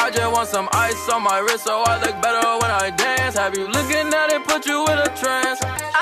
I just want some ice on my wrist so I look better when I dance. Have you looking at it, put you in a trance.